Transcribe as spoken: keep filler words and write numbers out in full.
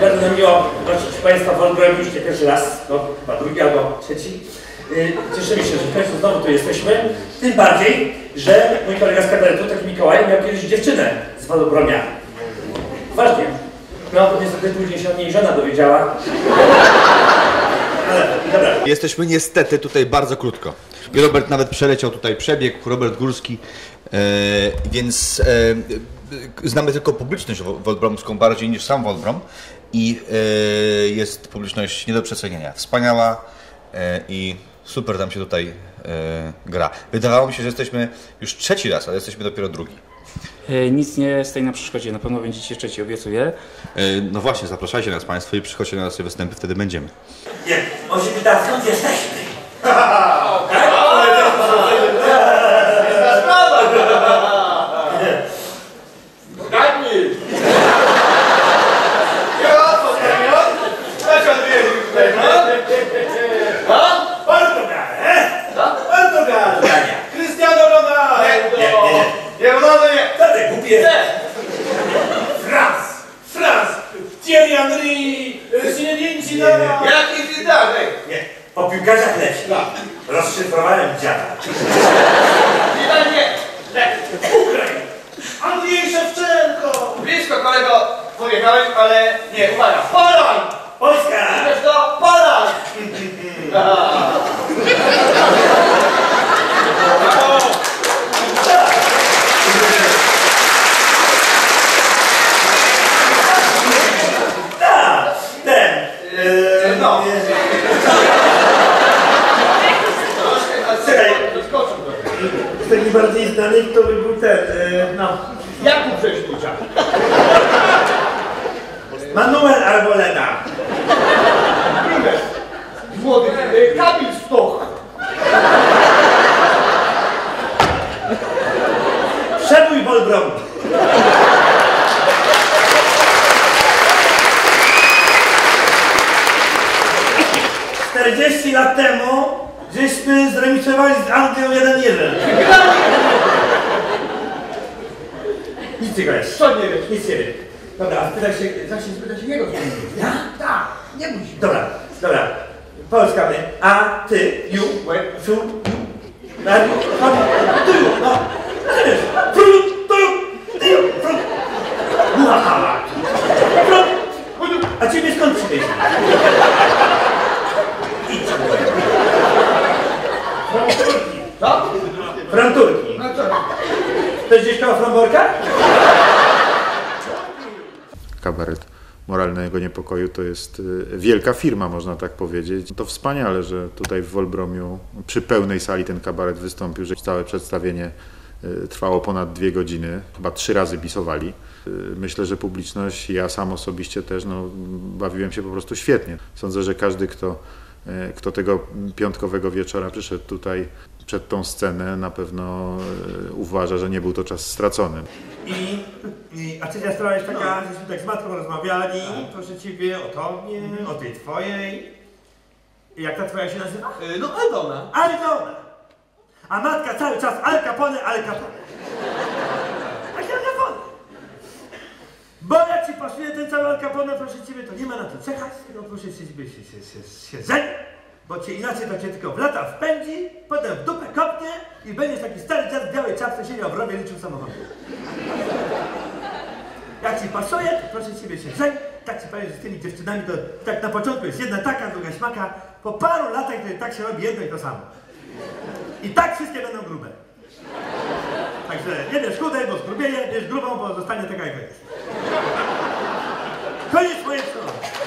Bardzo nam miło gościć Państwa w Wolbroju już nie pierwszy raz, no chyba drugi albo trzeci. Cieszymy się, że w końcu znowu tu jesteśmy. Tym bardziej, że mój kolega z kabaretu, taki Mikołaj, miał kiedyś dziewczynę z Wolbromia. Ważnie. No, niestety później się od niej żona dowiedziała. Ale, dobra. Jesteśmy niestety tutaj bardzo krótko. I Robert nawet przeleciał tutaj przebieg, Robert Górski, e, więc e, znamy tylko publiczność wolbromską bardziej niż sam Wolbrom i e, jest publiczność nie do przecenienia. Wspaniała e, i super tam się tutaj e, gra. Wydawało mi się, że jesteśmy już trzeci raz, ale jesteśmy dopiero drugi. Nic nie stoi na przeszkodzie, na pewno będziecie trzeci, obiecuję. E, no właśnie, zapraszajcie nas Państwo i przychodźcie na nasze występy, wtedy będziemy. Nie, on się pyta, skąd jesteśmy? Cristiano Ronaldo! Nie, nie, nie. Nie, Ronaldo nie! Co ty, głupie? Franz! Franz! Thierry Henry! Zinedine Zidane! Jaki Zidane? Nie, po piłkarzach leci. Rozszyfrowałem dziada. Zidane nie! Ukraina! Andrzej Szewczenko! Blisko, kolego, pojechałeś, ale nie, uwaga! Poland! Polska! Wiesz to? Poland! Tak, ten. Eee, No. Czekaj, z takich bardziej znanych to by był ten, eee, no. Jakub Rzeźnicza! Manuel Arboleda. Młody, y, Kamil Stoch! Przebój Wolbrom. czterdzieści lat temu żeśmy zremisowali z Anglią jeden jeden. Nic nie wiesz. Co nie wiesz? Nic nie wiem. Dobra, a spytaj się, zaś się spytaj się jego. Ja? Tak, nie bój się. Dobra, dobra. Polska my. A, ty, you, wait, tu, na, tu, no. Rozumiesz? Frut, tu, ty, frut. Buchała. Frut. A ciebie skąd przywieźli? Idź. Franturki. Co? Franturki. No co? To jest gdzieś koło Fromborka? Kabaret Moralnego Niepokoju to jest wielka firma, można tak powiedzieć. To wspaniale, że tutaj w Wolbromiu przy pełnej sali ten kabaret wystąpił, że całe przedstawienie trwało ponad dwie godziny, chyba trzy razy bisowali. Myślę, że publiczność, ja sam osobiście też, no, bawiłem się po prostu świetnie. Sądzę, że każdy, kto, kto tego piątkowego wieczora przyszedł tutaj przed tą scenę, na pewno uważa, że nie był to czas stracony. I, i a trzecia strona jest taka, no. Żeśmy tak z matką rozmawiali, proszę ciebie, o tobie, mm. o tej twojej. I jak ta twoja się nazywa? Y, no Aldona. Aldona. A matka cały czas Al Capone, Al Capone. Jakie Al Capone? Bo jak ci pasuje ten cały Al Capone, proszę ciebie, to nie ma na to czekać, tylko proszę ciebie się, się, się, się żeń, bo cię inaczej to cię tylko w lata wpędzi, potem w dupę kopnie i będziesz taki stary dziad w białej czapce siedział w rowie, liczył samochody. Jak ci pasuje, to proszę ciebie się żeń, tak ci powiem, że z tymi dziewczynami to tak na początku jest jedna taka, druga śmaka, po paru latach to tak się robi jedno i to samo. I tak wszystkie będą grube. Także nie bierz chudej, bo zgrubieje, bierz grubą, bo zostanie taka jak jest. Koniec mojej strony.